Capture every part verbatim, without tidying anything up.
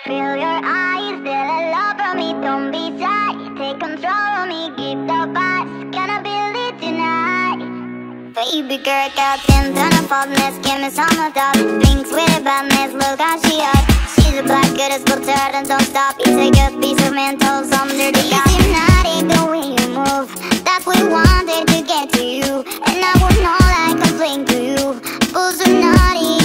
Feel your eyes, feel a love from me, don't be shy. Take control of me, give the vibes, gonna build it tonight. Baby girl, got ten ton of phatness, give me some of that. Thinks with a badness, look how she hot. She's a black goddess, but turn and don't stop. You take a piece of mental, some dirty got. It's hypnotic the way you move, that's what we wanted to get to you. And I would know like I'm playing to you, but so naughty.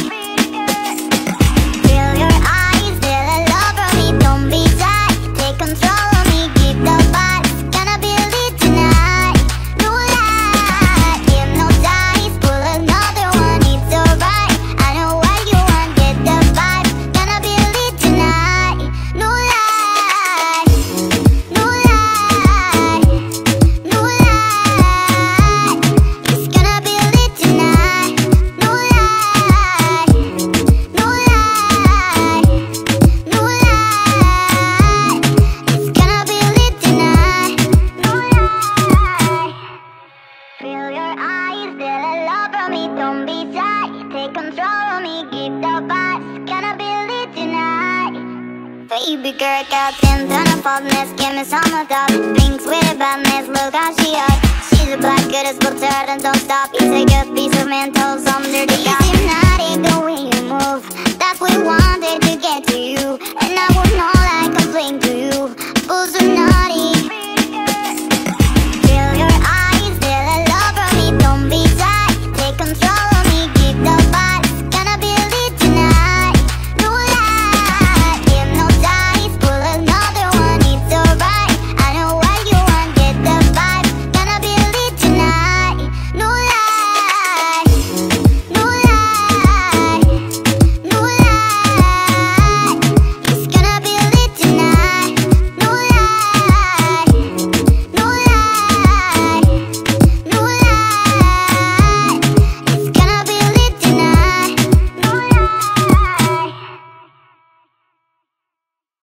Feel your eyes, feel a love from me, don't be shy. Take control of me, give the vibes, gonna build it tonight. No lie, hypnotize, pull another one, it's alright. I know what you want, get the vibe, gonna build it tonight. No lie, no lie, no lie. It's gonna build it tonight. No lie, no lie, no lie. It's gonna build it tonight. No lie. Feel your eyes, feel a love from me, don't be shy. Take control of me, give the vibes, gonna build it tonight. Baby girl, got ten ton of phatness, give me some of that. Thinks with a badness, look how she hot. She's a black goddess, but turn and don't stop. You take a piece of mental, some dirty got. It's hypnotic the way you move, that's what we wanted to get to you. And I would know like I'm playing to you, but so now